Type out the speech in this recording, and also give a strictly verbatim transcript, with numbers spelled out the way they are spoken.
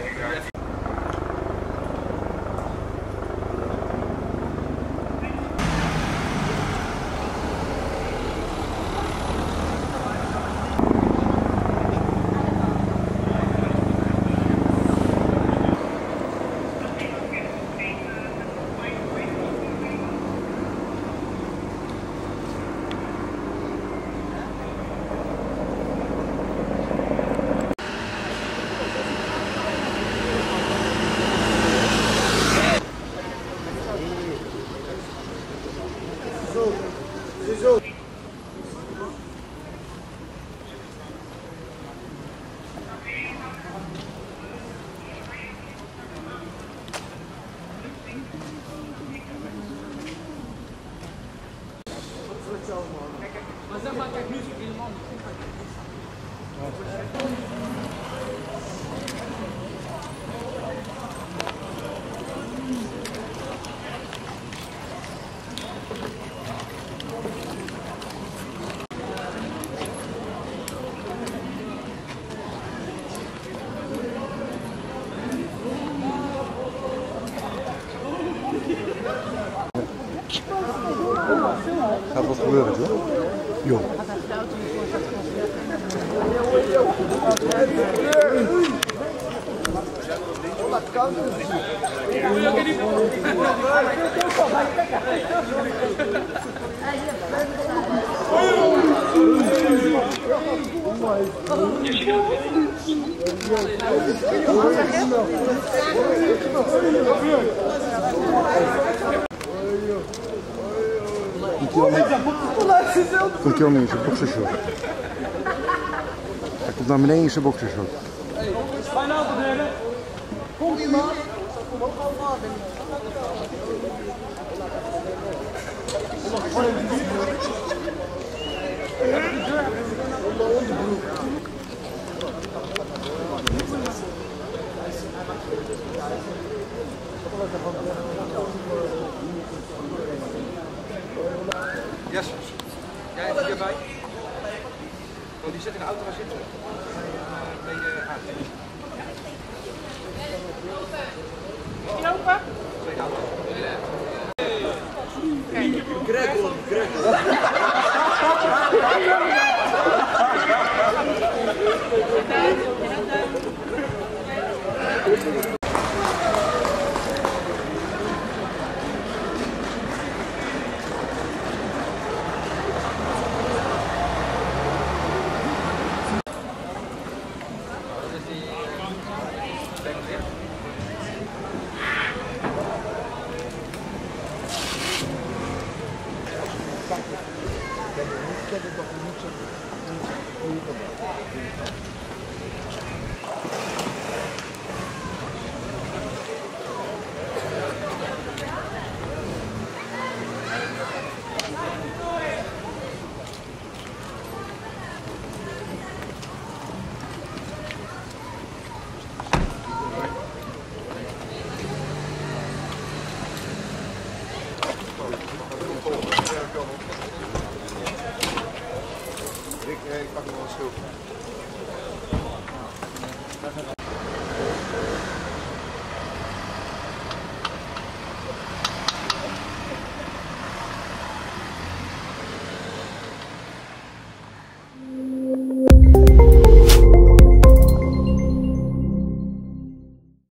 Maar zeg maar, kijk, nu is het helemaal niet. Gaat wat gebeuren, toch? Jo. Komt hij al in zijn boxershort. Hij komt naar beneden in zijn boxershort. Bijna op de derde. Komt ie man. Yes. Jij hebt hierbij. Oh, die zit in de auto waar zitten. Ben je aan? Lopen? Twee auto. Gregor, Gregor. Ik pak nog wel een schuld.